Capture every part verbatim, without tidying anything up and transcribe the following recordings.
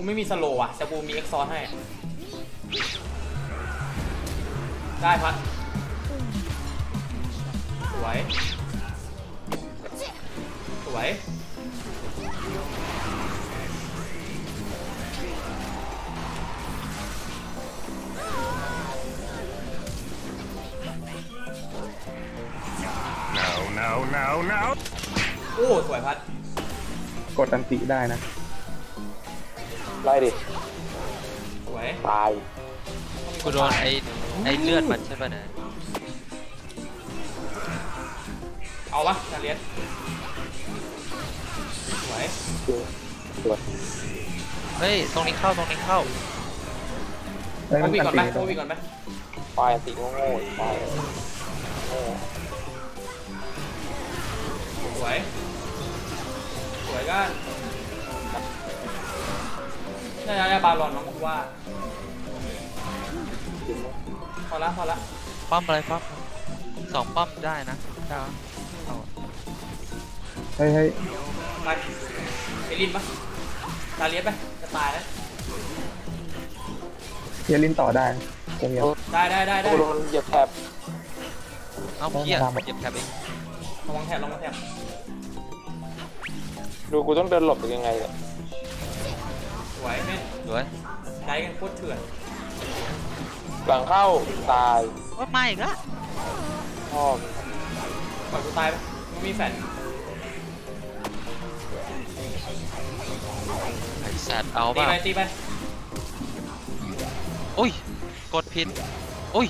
ไม่มีสโลว์อ่ะแต่กูมีเอ็กซ์ซอนให้ได้พัดสวยสวย no no no โอ้สวยพัดกดอันติได้นะไล่ดิสวยตายกูโดนไอ้ไอ้เลือดมันใช่ป่ะเนี่ยเอาปะจะเลี้ยงสวยสวยเฮ้ยตรงนี้เข้าตรงนี้เข้าโควิดก่อนไหมโควิดก่อนไหมไฟติโง่โง่ไฟโง่สวยสวยกันน่าจะได้บาลอนน้องกูว่าพอละพอละป้อมอะไรป้อมสองป้อมได้นะได้เฮ้ยเฮ้ยไปไปลินปะตาเลียบไปจะตายแล้วเฮียลินต่อได้จะมีได้ได้ได้ได้โดนเหยียบแถบเอาเพี้ยเหยียบแถบเองระวังแถบระวังแถบดูกูต้องเดินหลบยังไงเนี่ยสวยไหมสวยได้กันโคตรเถื่อนหลังเข้าตายว่าไม่อีกละพ่อปล่อยกูตายไปมึงมีแฟนไอ้สัตว์เอาป่ะตีไปตีไปอุ้ยกดผิดอุ้ย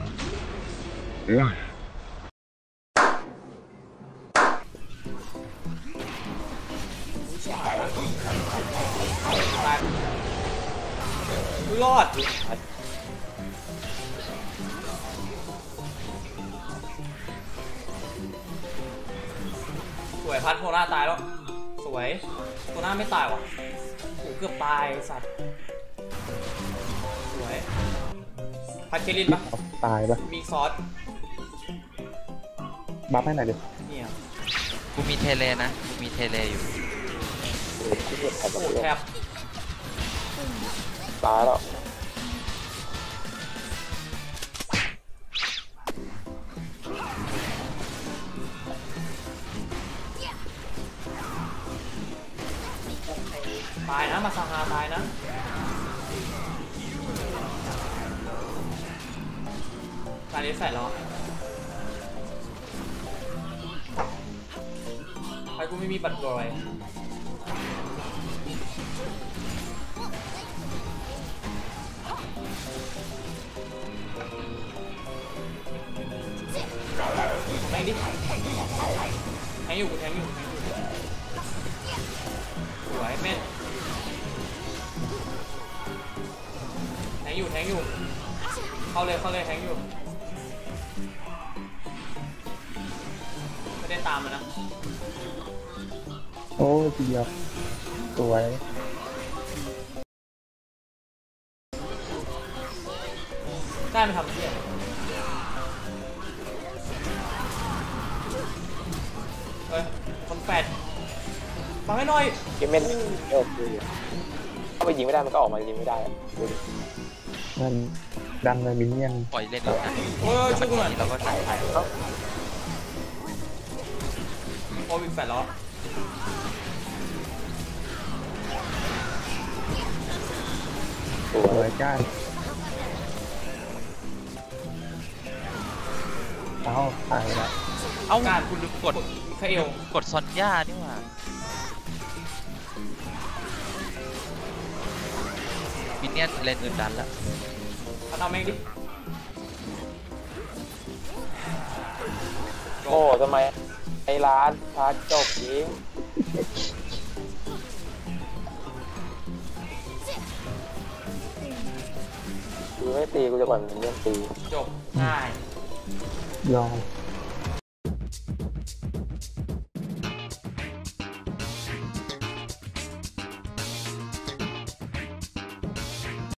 ตายรอดสวยพัดโคน่าตายแล้วสวยโคน่าไม่ตายวะโหเกือบตายสัตว์สวยพัดเคลินปะตายปะมีซอสบัฟให้หน่อยดิเนี่ยกูมีเทเลนะกูมีเทเลอยู่โอ้แทบตายแล้วตายนะมาซาฮาตายนะตายนี้ใส่ล้อใครกูไม่มีบัตรกรอยแทงดิแทงอยู่กูแทงอยู่แทงอยู่สวยแม่แทงอยู่แทงอยู่เข้าเลยเข้าเลยแทงอยู่ไม่ได้ตามมันนะโอ้เจียบสวยได้ไปทำเที่ยเฮ้ยคนแปดฟังให้หน่อยเกมเมนเออเข้าไปยิงไม่ได้มันก็ออกมายิงไม่ได้มันดังเลยมินเนี่ยนปล่อยเล่นแล้วนะโอ้ยช่วยกูหน่อยเราก็ถ่ายถ่ายแล้วโอ้ยแปดล้อสวยจ้าเอาตายแล้วเอาการคุณลืมกดเขลกดซอนย่านี่หว่ามินเนี่ยนเล่นอื่นดันแล้วเขาทำเองดิโอ้ทำไมไอ้ร้านพาจบยิงกูไม่ตีกูจะก่อนมินเนี่ยนตีจบง่ายยอม